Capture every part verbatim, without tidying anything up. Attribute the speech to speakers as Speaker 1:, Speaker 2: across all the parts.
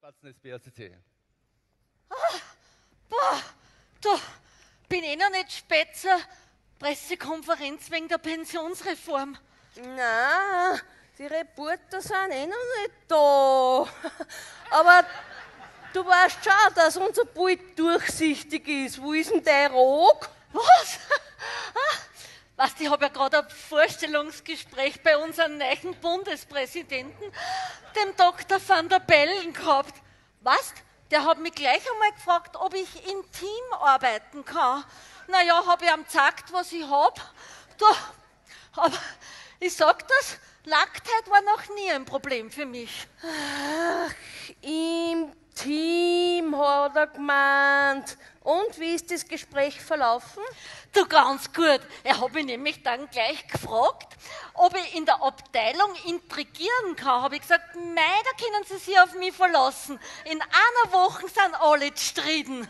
Speaker 1: Arzneimittel B A C C.
Speaker 2: Ah, boah, du, bin eh noch nicht spät zur Pressekonferenz wegen der Pensionsreform.
Speaker 3: Nein, die Reporter sind eh noch nicht da. Aber du weißt schon, dass unser Bild durchsichtig ist. Wo ist denn der Rog?
Speaker 2: Was? Ah, weißt, ich habe ja gerade ein Vorstellungsgespräch bei unserem neuen Bundespräsidenten, dem Doktor van der Bellen, gehabt. Weißt, der hat mich gleich einmal gefragt, ob ich im Team arbeiten kann. Naja, habe ich ihm gesagt, was ich habe. Aber ich sag das, Nacktheit war noch nie ein Problem für mich.
Speaker 3: Ach, im Team hat er gemeint. Und wie ist das Gespräch verlaufen?
Speaker 2: Du, ganz gut. Er hat mich nämlich dann gleich gefragt, ob ich in der Abteilung intrigieren kann. Habe ich gesagt, mei, da können Sie sich auf mich verlassen. In einer Woche sind alle zufrieden.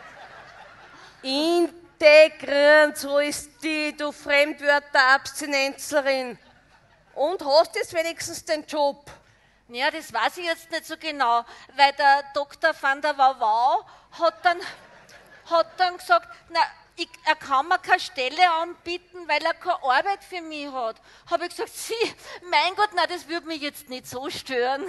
Speaker 3: Integrieren, so ist die, du Fremdwörter-Abstinenzlerin. Und hast jetzt wenigstens den Job?
Speaker 2: Ja, das weiß ich jetzt nicht so genau, weil der Doktor van der Wauwau hat dann, hat dann gesagt, na, ich, er kann mir keine Stelle anbieten, weil er keine Arbeit für mich hat. Habe ich gesagt, Sie, mein Gott, na, das würde mich jetzt nicht so stören.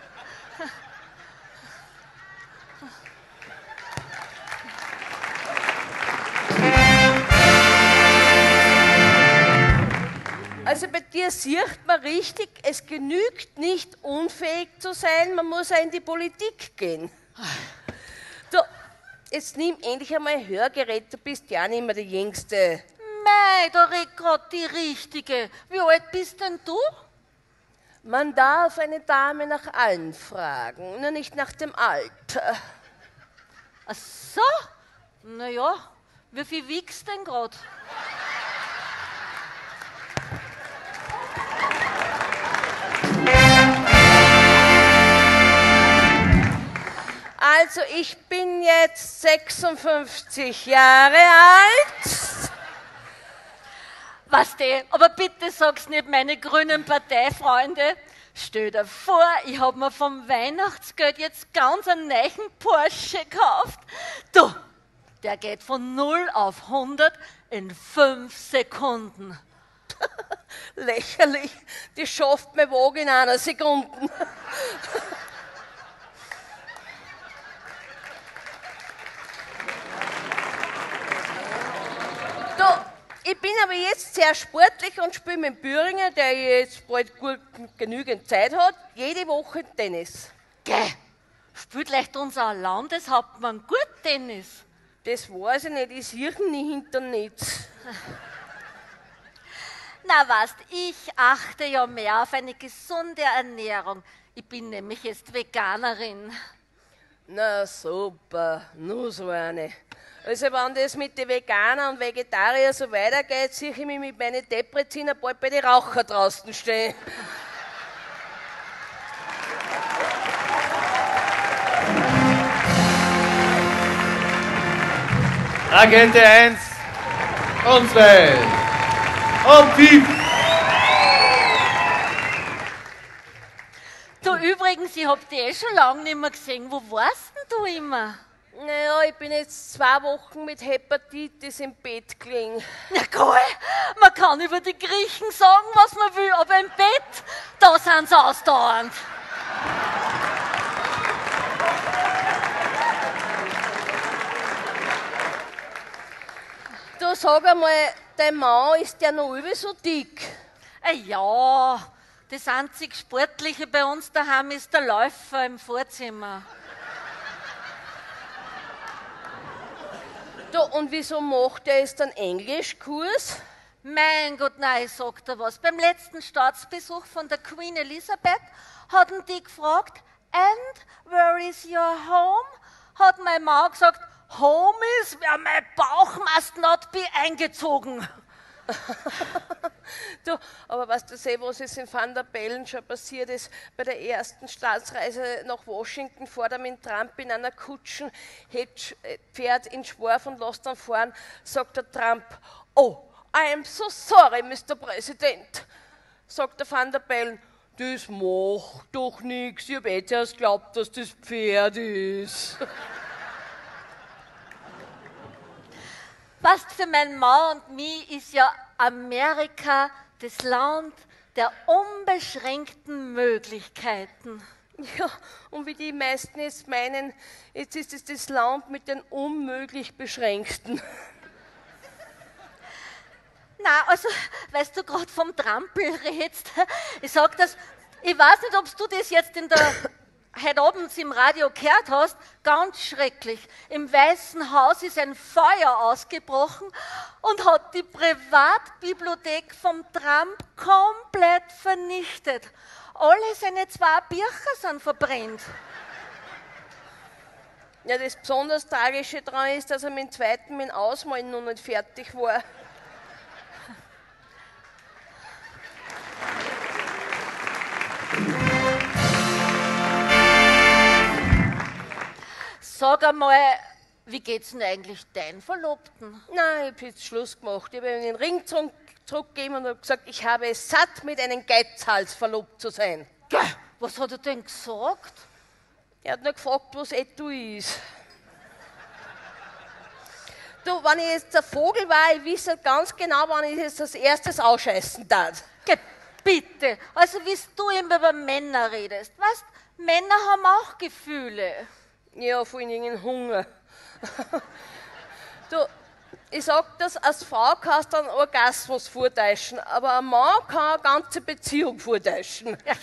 Speaker 3: Also bei dir sieht man richtig, es genügt nicht unfähig zu sein, man muss auch in die Politik gehen. Du, jetzt nimm endlich einmal ein Hörgerät, du bist ja nicht mehr die Jüngste.
Speaker 2: Mei, da redet gerade die Richtige. Wie alt bist denn du?
Speaker 3: Man darf eine Dame nach allen fragen, nur nicht nach dem Alter.
Speaker 2: Ach so? Naja, wie viel wiegst denn gerade?
Speaker 3: Also ich bin jetzt sechsundfünfzig Jahre alt.
Speaker 2: Was denn? Aber bitte sag's nicht, meine grünen Parteifreunde. Stell dir vor, ich hab mir vom Weihnachtsgeld jetzt ganz einen neuen Porsche gekauft. Du, der geht von null auf hundert in fünf Sekunden.
Speaker 3: Lächerlich, die schafft mein Wagen in einer Sekunde. Du, ich bin aber jetzt sehr sportlich und spiele mit Büringer, der jetzt bald gut, genügend Zeit hat, jede Woche Tennis.
Speaker 2: Geh, spielt leicht unser Landeshauptmann gut Tennis?
Speaker 3: Das weiß ich nicht, ich sehe ihn nicht hinter nichts.
Speaker 2: Na weißt, ich achte ja mehr auf eine gesunde Ernährung. Ich bin nämlich jetzt Veganerin.
Speaker 3: Na super, nur so eine. Also wenn das mit den Veganern und Vegetariern so weitergeht, sehe ich mich mit meinen Depreziner bald bei den Rauchern draußen stehen.
Speaker 1: Agente eins und zwei und piep.
Speaker 2: Du übrigens, ich hab dich eh schon lange nicht mehr gesehen. Wo warst denn du immer?
Speaker 3: Naja, ich bin jetzt zwei Wochen mit Hepatitis im Bett gelegen.
Speaker 2: Na geil, man kann über die Griechen sagen, was man will, aber im Bett, da sind sie ausdauernd.
Speaker 3: Du sag einmal, dein Mann ist ja noch über so dick.
Speaker 2: Äh, ja, das einzig Sportliche bei uns daheim ist der Läufer im Vorzimmer.
Speaker 3: Du, und wieso macht er jetzt einen Englischkurs?
Speaker 2: Mein Gott, nein, ich sag dir was. Beim letzten Staatsbesuch von der Queen Elizabeth hatten die gefragt, and where is your home? Hat meine Mama gesagt, home is where my Bauch must not be eingezogen.
Speaker 3: Du, aber weißt du seh, was jetzt in Van der Bellen schon passiert ist? Bei der ersten Staatsreise nach Washington fährt er mit Trump in einer Kutschen, fährt in Schwarf und lässt dann fahren, sagt der Trump, oh, I am so sorry, Mister President. Sagt der Van der Bellen, das macht doch nichts. Ich hab jetzt erst geglaubt, dass das Pferd ist.
Speaker 2: Passt, für meinen Mann und mich ist ja Amerika das Land der unbeschränkten Möglichkeiten.
Speaker 3: Ja, und wie die meisten jetzt meinen, jetzt ist es das Land mit den unmöglich Beschränkten.
Speaker 2: Na, also, weißt du gerade vom Trampel redst, ich sag das, ich weiß nicht, ob du das jetzt in der, heute abends im Radio gehört hast, ganz schrecklich. Im Weißen Haus ist ein Feuer ausgebrochen und hat die Privatbibliothek vom Trump komplett vernichtet. Alle seine zwei Bücher sind verbrennt.
Speaker 3: Ja, das besonders Tragische daran ist, dass er mit dem zweiten, mit dem Ausmalen noch nicht fertig war.
Speaker 2: Sag einmal, wie geht's denn eigentlich deinen Verlobten?
Speaker 3: Nein, ich habe jetzt Schluss gemacht. Ich habe ihm den Ring zurück, zurückgegeben und habe gesagt, ich habe es satt, mit einem Geizhals verlobt zu sein.
Speaker 2: Geh, was hat er denn gesagt?
Speaker 3: Er hat nur gefragt, was Etui ist. Du, wenn ich jetzt der Vogel war, ich weiß halt ganz genau, wann ich jetzt als erstes ausscheißen darf.
Speaker 2: Geh, bitte, also wie du immer über Männer redest, weißt, Männer haben auch Gefühle.
Speaker 3: Ja, vor allem Hunger. Du, ich sag das, als Frau kannst du einen Orgasmus vortäuschen, aber ein Mann kann eine ganze Beziehung vortäuschen.
Speaker 2: Ja.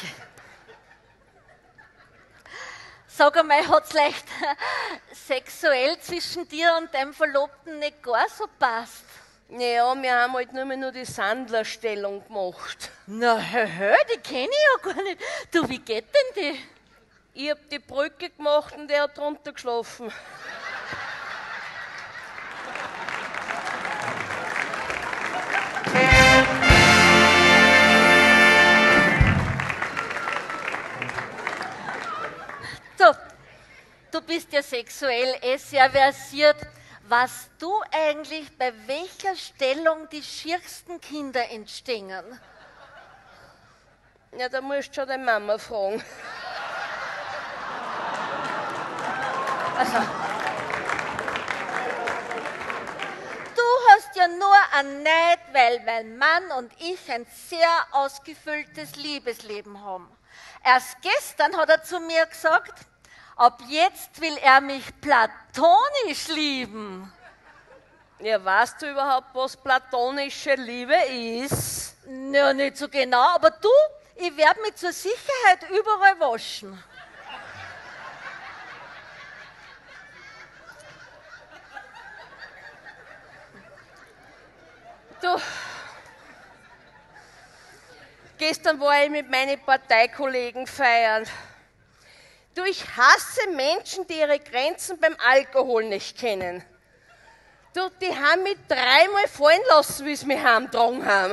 Speaker 2: Sag einmal, hat's leicht sexuell zwischen dir und deinem Verlobten nicht gar so passt?
Speaker 3: Ja, wir haben halt nur mehr nur die Sandlerstellung gemacht.
Speaker 2: Na, hö, hö, die kenne ich ja gar nicht. Du, wie geht denn die?
Speaker 3: Ich hab die Brücke gemacht und er hat drunter geschlafen.
Speaker 2: Du, du bist ja sexuell eh sehr versiert. Weißt du eigentlich, bei welcher Stellung die schiersten Kinder entstehen?
Speaker 3: Ja, da musst du schon deine Mama fragen.
Speaker 2: Also, du hast ja nur einen Neid, weil mein Mann und ich ein sehr ausgefülltes Liebesleben haben. Erst gestern hat er zu mir gesagt, ab jetzt will er mich platonisch lieben.
Speaker 3: Ja, weißt du überhaupt, was platonische Liebe ist?
Speaker 2: Ja, nicht so genau, aber du, ich werde mich zur Sicherheit überall waschen.
Speaker 3: Du, gestern war ich mit meinen Parteikollegen feiern. Du, ich hasse Menschen, die ihre Grenzen beim Alkohol nicht kennen. Du, die haben mich dreimal fallen lassen, wie sie mich heimgetragen haben.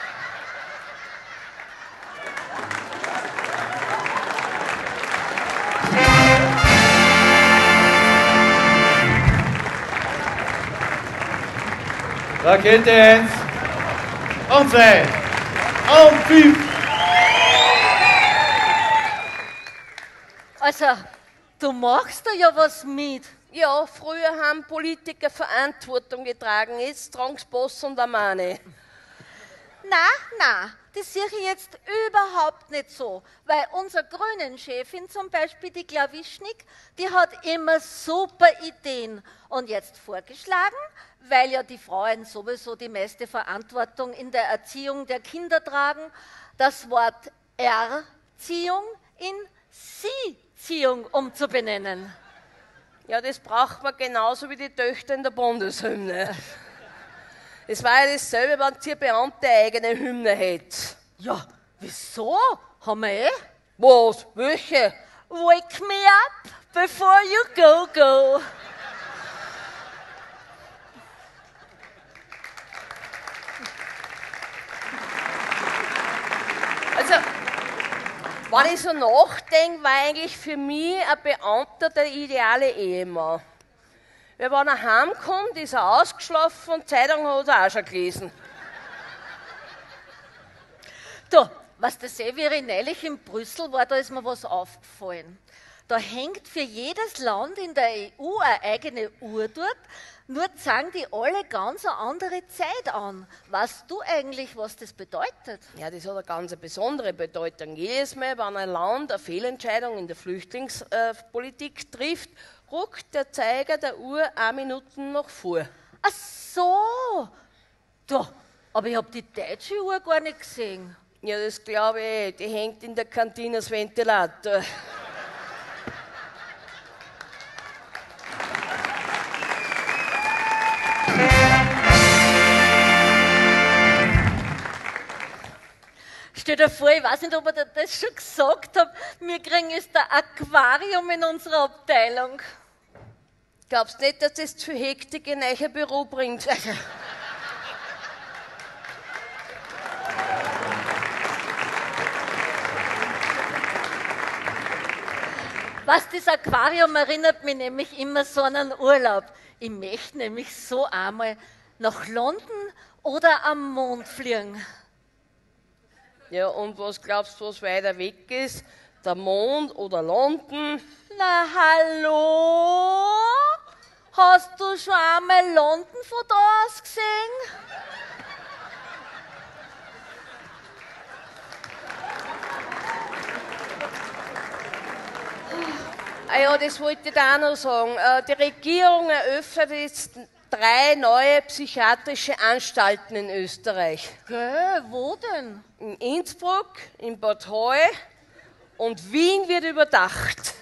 Speaker 1: Rakete eins und zwei und fünf.
Speaker 2: Also, du machst da ja was mit.
Speaker 3: Ja, früher haben Politiker Verantwortung getragen, jetzt tragen sie Boss und Amane.
Speaker 2: Na, na, das sehe ich jetzt überhaupt nicht so, weil unsere Grünen-Chefin zum Beispiel, die Klawischnik, die hat immer super Ideen und jetzt vorgeschlagen, weil ja die Frauen sowieso die meiste Verantwortung in der Erziehung der Kinder tragen, das Wort Erziehung in Sie-Ziehung umzubenennen.
Speaker 3: Ja, das braucht man genauso wie die Töchter in der Bundeshymne. Es war ja dasselbe, wenn ihr Beamte eine eigene Hymne hätte.
Speaker 2: Ja, wieso? Haben wir eh?
Speaker 3: Was? Welche?
Speaker 2: Wake me up before you go, go.
Speaker 3: Also, wenn ich so nachdenke, war eigentlich für mich ein Beamter der ideale Ehemann. Weil wenn er heimkommt, ist er ausgeschlafen und Zeitung hat er auch schon gelesen.
Speaker 2: Du, Was das eh, wie ich neulich in Brüssel war, da ist mir was aufgefallen. Da hängt für jedes Land in der E U eine eigene Uhr dort, nur zeigen die alle ganz eine andere Zeit an. Weißt du eigentlich, was das bedeutet?
Speaker 3: Ja, das hat eine ganz besondere Bedeutung. Jedes Mal, wenn ein Land eine Fehlentscheidung in der Flüchtlingspolitik trifft, ruckt der Zeiger der Uhr eine Minute nach vor.
Speaker 2: Ach so. Da, aber ich habe die deutsche Uhr gar nicht gesehen.
Speaker 3: Ja, das glaube ich, die hängt in der Kantine als Ventilator.
Speaker 2: Stell dir vor, ich weiß nicht, ob ich dir das schon gesagt habe, wir kriegen jetzt ein Aquarium in unserer Abteilung.
Speaker 3: Glaubst nicht, dass das zu Hektik in euer Büro bringt?
Speaker 2: Was, das Aquarium erinnert mich nämlich immer so an einen Urlaub. Ich möchte nämlich so einmal nach London oder am Mond fliegen.
Speaker 3: Ja, und was glaubst du, was weiter weg ist? Der Mond oder London?
Speaker 2: Na, hallo? Hast du schon einmal London von da aus gesehen?
Speaker 3: Ah ja, das wollte ich dir auch noch sagen. Die Regierung eröffnet jetzt drei neue psychiatrische Anstalten in Österreich.
Speaker 2: Gell, wo denn?
Speaker 3: In Innsbruck, in Bad Hall und Wien wird überdacht.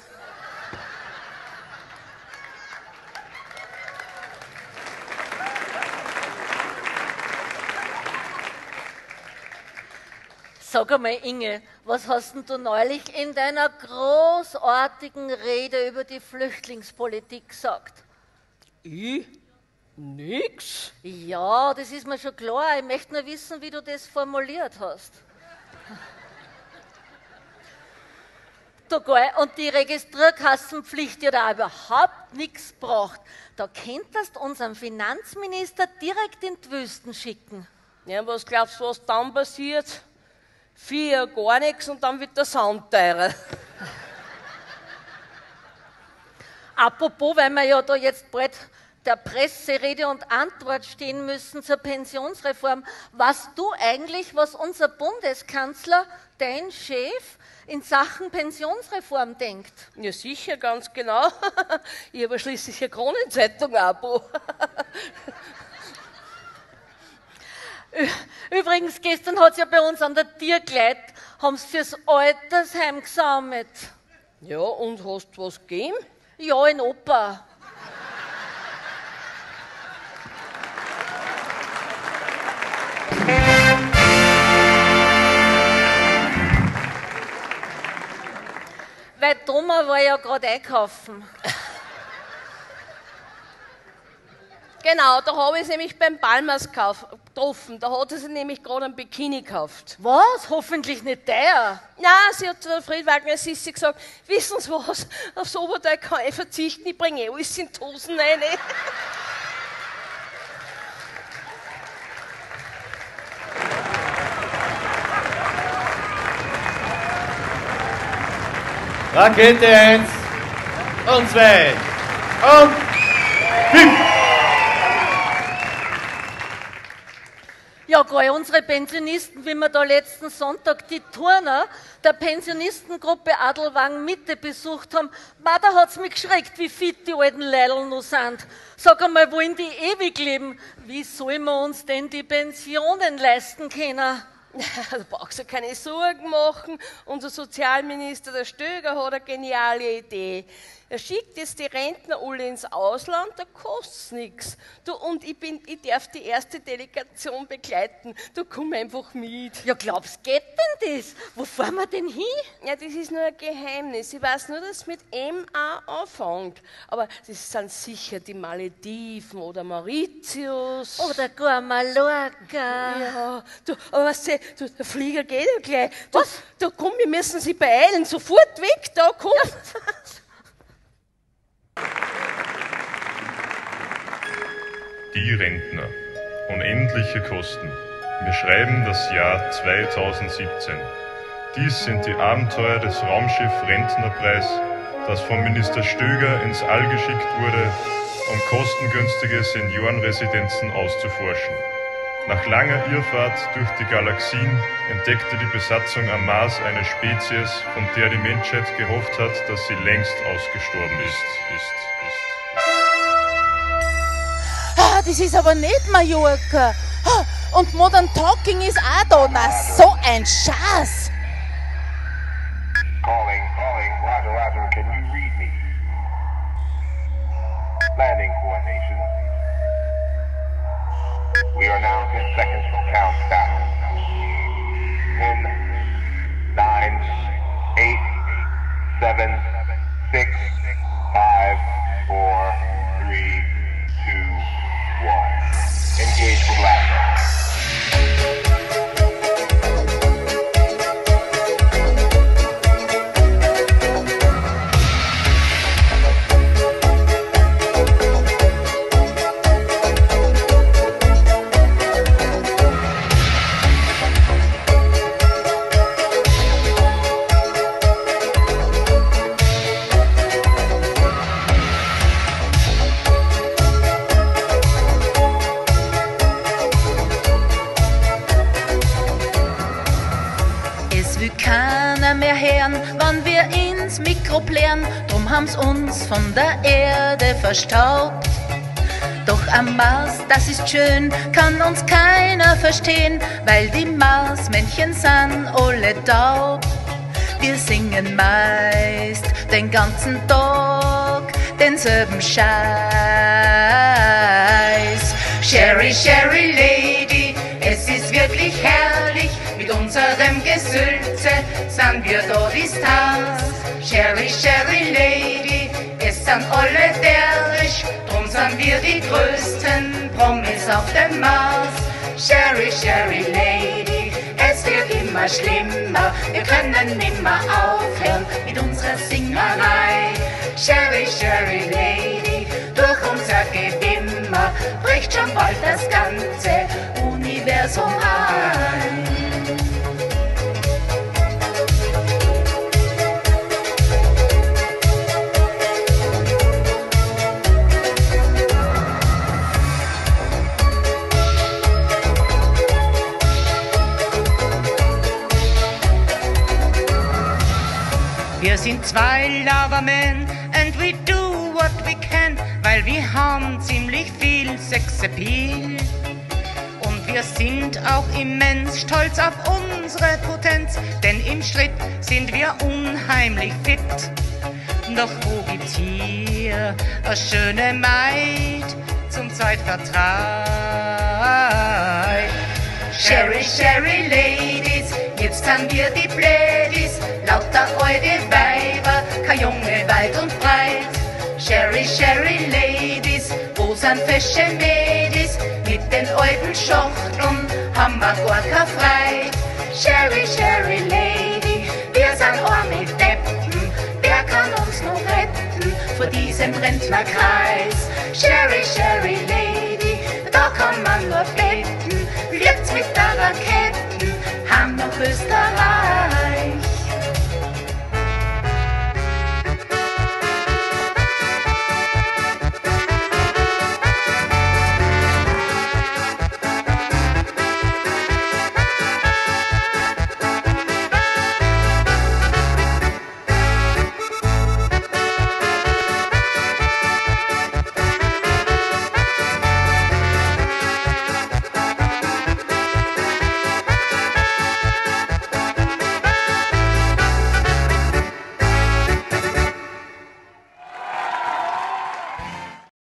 Speaker 2: Sag einmal, Inge, was hast denn du neulich in deiner großartigen Rede über die Flüchtlingspolitik gesagt?
Speaker 3: Ich? Nix?
Speaker 2: Ja, das ist mir schon klar. Ich möchte nur wissen, wie du das formuliert hast. Du, gell, und die Registrierkassenpflicht, die hat auch überhaupt nichts gebracht. Da könntest du unseren Finanzminister direkt in die Wüsten schicken.
Speaker 3: Ja, was glaubst du, was dann passiert? Vier gar nichts und dann wird der Sound teurer.
Speaker 2: Apropos, weil wir ja da jetzt bald der Presse Rede und Antwort stehen müssen zur Pensionsreform. Weißt du eigentlich, was unser Bundeskanzler, dein Chef, in Sachen Pensionsreform denkt?
Speaker 3: Ja, sicher, ganz genau. Ich habe schließlich eine Kronenzeitung-Abo.
Speaker 2: Übrigens, gestern hat es ja bei uns an der Tierkleid, haben sie fürs Altersheim gesammelt.
Speaker 3: Ja, und hast du was gegeben?
Speaker 2: Ja, in Oper. Weil Thomas war ja gerade einkaufen.
Speaker 3: Genau, da habe ich es nämlich beim Palmers getroffen. Da hat sie nämlich gerade einen Bikini gekauft.
Speaker 2: Was? Hoffentlich nicht der.
Speaker 3: Ja, sie hat zu der Friedwagner Sissi gesagt, wissen Sie was, aufs Oberteil kann ich verzichten, ich bringe eh alles in die Hosen rein.
Speaker 1: Rakete eins und zwei und fünf.
Speaker 2: Ja, geil, unsere Pensionisten, wie wir da letzten Sonntag die Turner der Pensionistengruppe Adelwang Mitte besucht haben, ma, da hat's mich geschreckt, wie fit die alten Leidl noch sind. Sag einmal, wollen die ewig leben? Wie sollen wir uns denn die Pensionen leisten können?
Speaker 3: Da brauchst du keine Sorgen machen. Unser Sozialminister, der Stöger, hat eine geniale Idee. Er schickt jetzt die Rentner alle ins Ausland, da kostet's nichts. Du, und ich, bin, ich darf die erste Delegation begleiten. Du komm einfach mit.
Speaker 2: Ja, glaubst, geht denn das? Wo fahren wir denn hin?
Speaker 3: Ja, das ist nur ein Geheimnis. Ich weiß nur, dass es mit M A anfängt. Aber das sind sicher die Malediven oder Mauritius.
Speaker 2: Oder gar Mallorca.
Speaker 3: Ja, du, aber weißt du, du, der Flieger geht ja gleich. Du, Was? Du, komm, wir müssen sie beeilen. Sofort weg, da, komm. Ja.
Speaker 4: Die Rentner. Unendliche Kosten. Wir schreiben das Jahr zweitausendsiebzehn. Dies sind die Abenteuer des Raumschiff Rentnerpreis, das vom Minister Stöger ins All geschickt wurde, um kostengünstige Seniorenresidenzen auszuforschen. Nach langer Irrfahrt durch die Galaxien entdeckte die Besatzung am Mars eine Spezies, von der die Menschheit gehofft hat, dass sie längst ausgestorben ist. ist, ist.
Speaker 5: Ah, das ist aber nicht Mallorca. Ah, und Modern Talking ist auch da. Na, so ein Schatz.
Speaker 6: Calling, calling, Roger, Roger, can you read me? Landing coordination. We are now ten seconds from countdown. ten, nine, eight, seven, six, five, four, three, two, one. Engage for blast.
Speaker 5: Wann wir ins Mikro plären, drum haben's uns von der Erde verstaubt. Doch am Mars, das ist schön, kann uns keiner verstehen, weil die Marsmännchen sind alle taub. Wir singen meist den ganzen Tag denselben Scheiß. Sherry, Sherry Lady, es ist wirklich herrlich, mit unserem Gesülze sind wir da die Stars. Sherry, Sherry Lady, es sind alle derrisch, drum sind wir die größten Promis auf dem Mars. Sherry, Sherry Lady, es wird immer schlimmer, wir können nimmer aufhören mit unserer Singerei. Sherry, Sherry Lady, durch unser Gewimmer bricht schon bald das ganze Universum ein.
Speaker 7: Wir sind zwei Lovermen and we do what we can, weil wir haben ziemlich viel Sexappeal. Und wir sind auch immens stolz auf unsere Potenz, denn im Schritt sind wir unheimlich fit. Doch wo gibt's hier eine schöne Maid zum Zeitvertreib? Sherry, Sherry Ladies, jetzt sind wir die Blädis, lauter alte Weiber, kein Junge weit und breit. Sherry, Sherry Ladies, wo sind fesche Mädis, mit den alten Schachteln haben wir gar kein Freit. Sherry, Sherry Lady, wir sind arme Deppen, wer kann uns noch retten vor diesem Rentnerkreis? Sherry, Sherry Lady, da kann man nur beten, fliegt's mit der Raketen, haben noch Österreich.